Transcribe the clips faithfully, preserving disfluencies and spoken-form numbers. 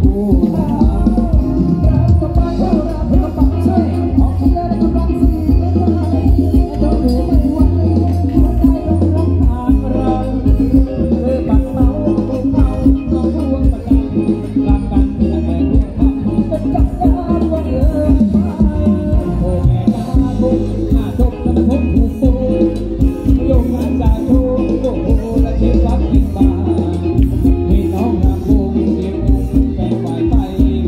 เ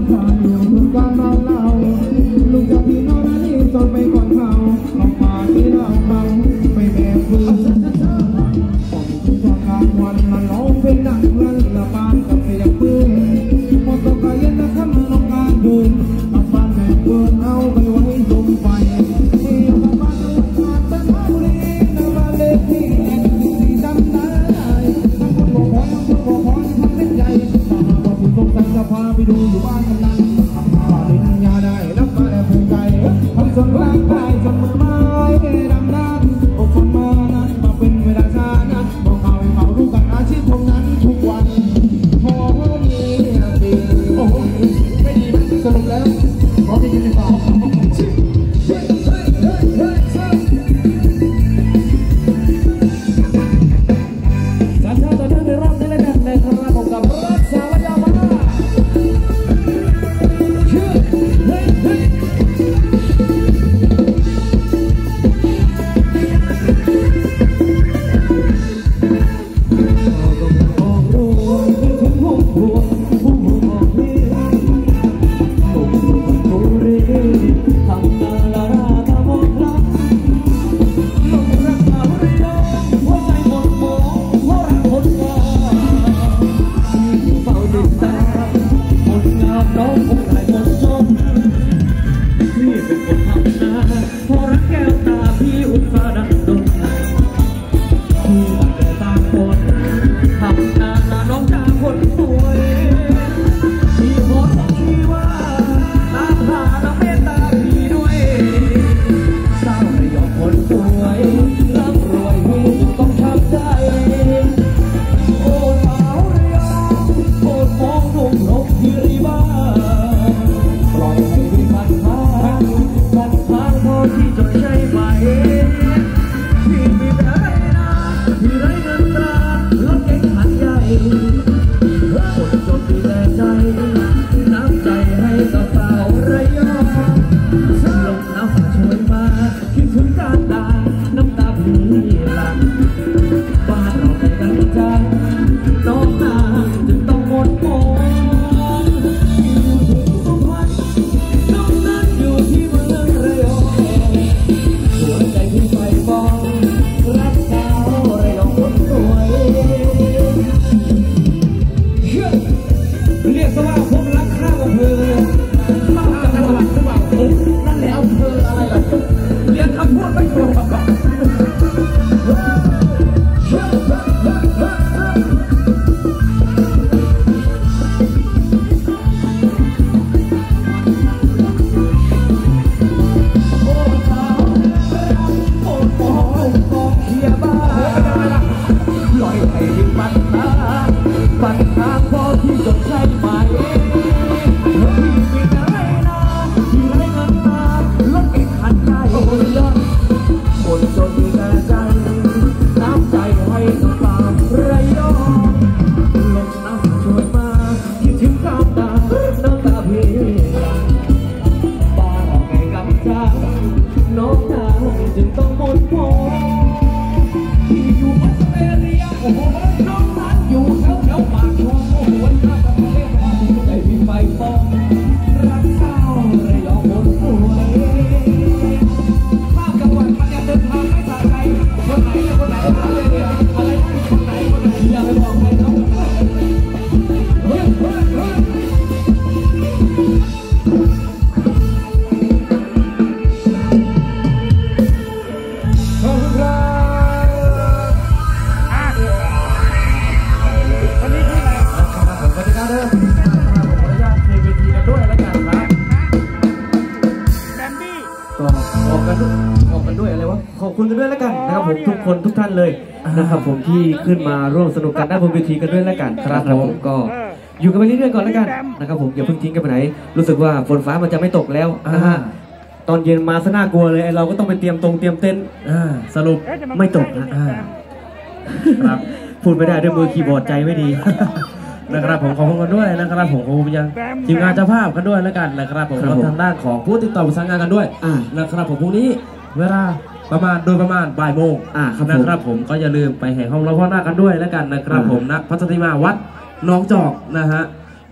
เลยนะครับผมที่ขึ้นมาร่วมสนุกกันได้บนเวทีกันด้วยแล้วกันครับผมก็อยู่กันไปเรื่อยๆก่อนแล้วกันนะครับผมอย่าเพิ่งทิ้งกันไปไหนรู้สึกว่าฝนฟ้ามันจะไม่ตกแล้วนะฮะตอนเย็นมาซะน่ากลัวเลยเราก็ต้องไปเตรียมตรงเตรียมเต็นท์สรุปไม่ตกนะครับพูดไม่ได้ด้วยมือคีย์บอร์ดใจไม่ดีนะครับผมขอบคุณกันด้วยนะครับผมขอบคุณยังทีมงานเจ้าภาพกันด้วยแล้วกันนะครับผมทางด้านของผู้ติดต่อประสานงานกันด้วยนะครับผมพรุ่งนี้เวลาประมาณโดยประมาณบ่ายโมงนะครับผมก็อย่าลืมไปแห่ห้องเราพ่อหน้ากันด้วยแล้วกันนะครับผมณพัฒนิมาวัดน้องจอกนะฮะ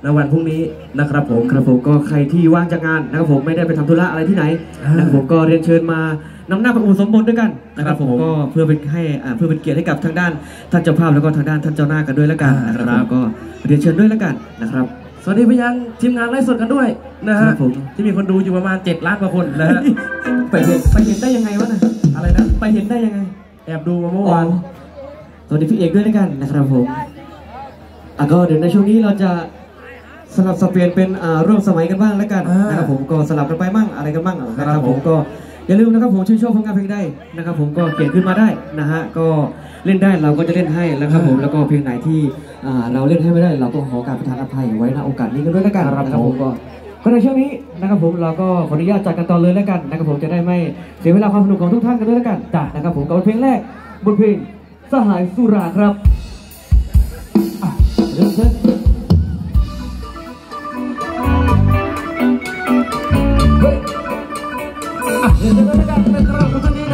ในวันพรุ่งนี้นะครับผมครับผมก็ใครที่ว่างจากงานนะครับผมไม่ได้ไปทำธุระอะไรที่ไหนนะครับผมก็เรียนเชิญมานำหน้าพระอุปสมบทด้วยกันนะครับผมก็เพื่อเป็นให้เพื่อเป็นเกียรติให้กับทางด้านท่านเจ้าภาพแล้วก็ทางด้านท่านเจ้าหน้ากันด้วยแล้วกันนะครับก็เรียนเชิญด้วยแล้วกันนะครับสวัสดีไปยังทีมงานไลฟ์สดกันด้วยนะฮะที่มีคนดูอยู่ประมาณเจ็ดล้านกว่าคนนะฮะไปเห็นไปเห็นได้ยังไงวะนะอะไรนะไปเห็นได้ยังไงแอบดูมาเมื่อวานสวัสดีพี่เอกด้วยแล้วกันนะครับผมอ่ะก็เดี๋ยวในช่วงนี้เราจะสลับสับเปลี่ยนเป็นร่วมสมัยกันบ้างแล้วกันนะครับผมก็สลับกันไปมั่งอะไรกันบ้างนะครับผมก็อย่าลืมนะครับผมชื่นชอบผลงานเพลงได้นะครับผมก็เขียนขึ้นมาได้นะฮะก็เล่นได้เราก็จะเล่นให้แล้วครับผมแล้วก็เพลงไหนที่เราเล่นให้ไม่ได้เราก็ขอการประทานอภัยไว้ณโอกาสนี้กันด้วยแล้วกันนะครับผมก็ก็ในช่วงนี้นะครับผมเราก็ขออนุญาตจัดกันต่อเลยแล้วกันนะครับผมจะได้ไม่เสียเวลาความสนุกของทุกท่านกันด้วยแล้วกันจ้ะนะครับผมกับเพลงแรกบทเพลงสหายสุราครับเริ่มเริ่มเฮ้ยอ่ะเริ่มเลยแล้วกันนะครับทุกท่าน